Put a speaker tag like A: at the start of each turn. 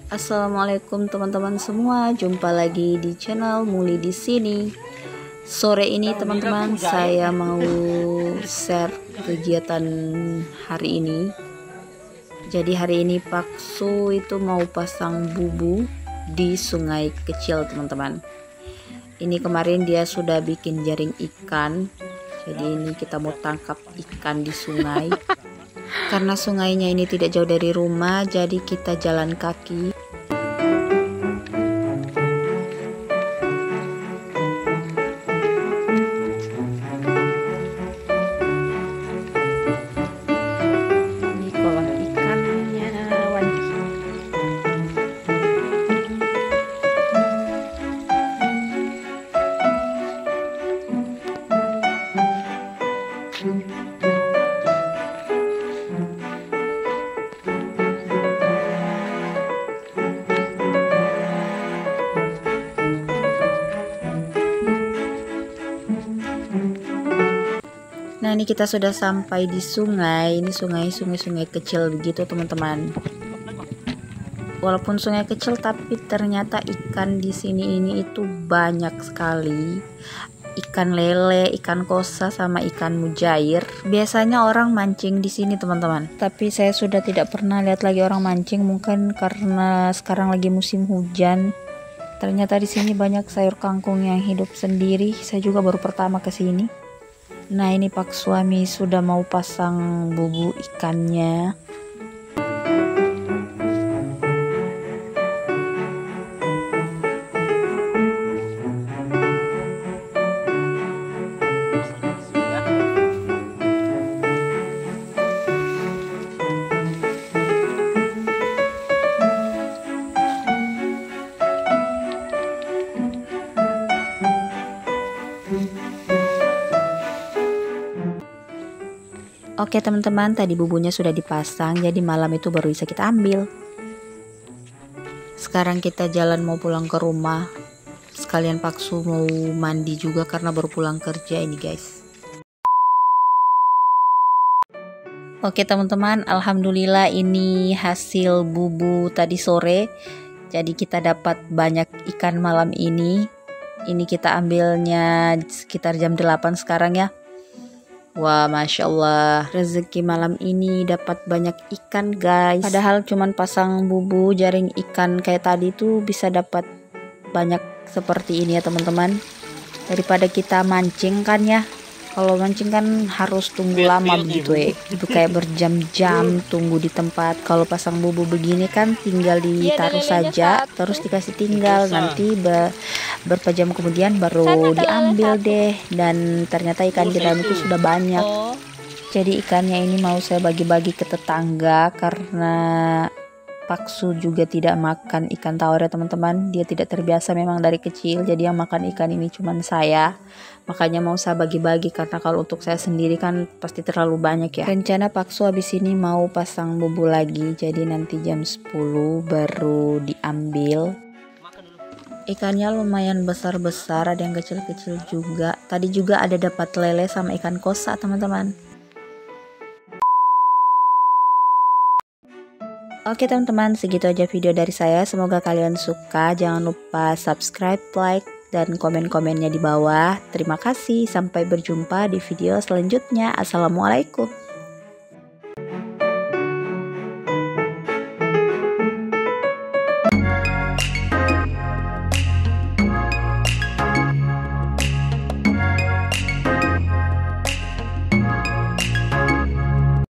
A: Assalamualaikum teman-teman semua, jumpa lagi di channel Muli di sini. Sore ini teman-teman, saya mau share kegiatan hari ini. Jadi hari ini Pak Su itu mau pasang bubu di sungai kecil teman-teman. Ini kemarin dia sudah bikin jaring ikan. Jadi ini kita mau tangkap ikan di sungai. Karena sungainya ini tidak jauh dari rumah, jadi kita jalan kaki. Ini kolam ikannya, Wandi. Nah, ini kita sudah sampai di sungai. Ini sungai kecil begitu teman-teman. Walaupun sungai kecil, tapi ternyata ikan di sini ini itu banyak sekali. Ikan lele, ikan kosa, sama ikan mujair. Biasanya orang mancing di sini teman-teman. Tapi saya sudah tidak pernah lihat lagi orang mancing, mungkin karena sekarang lagi musim hujan. Ternyata di sini banyak sayur kangkung yang hidup sendiri. Saya juga baru pertama ke sini. Nah, ini Pak suami sudah mau pasang bubu ikannya. Oke teman-teman, tadi bubunya sudah dipasang, jadi malam itu baru bisa kita ambil. Sekarang kita jalan mau pulang ke rumah. Sekalian Pak Su mau mandi juga karena baru pulang kerja ini guys. Oke teman-teman, alhamdulillah ini hasil bubu tadi sore. Jadi kita dapat banyak ikan malam ini. Ini kita ambilnya sekitar jam 8 sekarang ya. Wah, Masya Allah, rezeki malam ini dapat banyak ikan guys. Padahal cuman pasang bubu jaring ikan kayak tadi tuh bisa dapat banyak seperti ini ya teman-teman. Daripada kita mancing kan ya. Kalau mancing kan harus tunggu lama begitu ya. Itu kayak berjam-jam tunggu di tempat. Kalau pasang bubu begini kan tinggal ditaruh saja, terus dikasih tinggal. Nanti beberapa jam kemudian baru diambil deh. Dan ternyata ikan di dalam itu sudah banyak. Jadi ikannya ini mau saya bagi-bagi ke tetangga karena Pak Su juga tidak makan ikan tawar ya teman-teman. Dia tidak terbiasa memang dari kecil, jadi yang makan ikan ini cuman saya. Makanya mau saya bagi-bagi karena kalau untuk saya sendiri kan pasti terlalu banyak ya. Rencana Pak Su habis ini mau pasang bubu lagi, jadi nanti jam 10 baru diambil. Ikannya lumayan besar-besar, ada yang kecil-kecil juga. Tadi juga ada dapat lele sama ikan kosa teman-teman. Oke teman-teman, segitu aja video dari saya. Semoga kalian suka. Jangan lupa subscribe, like, dan komen-komennya di bawah. Terima kasih. Sampai berjumpa di video selanjutnya. Assalamualaikum.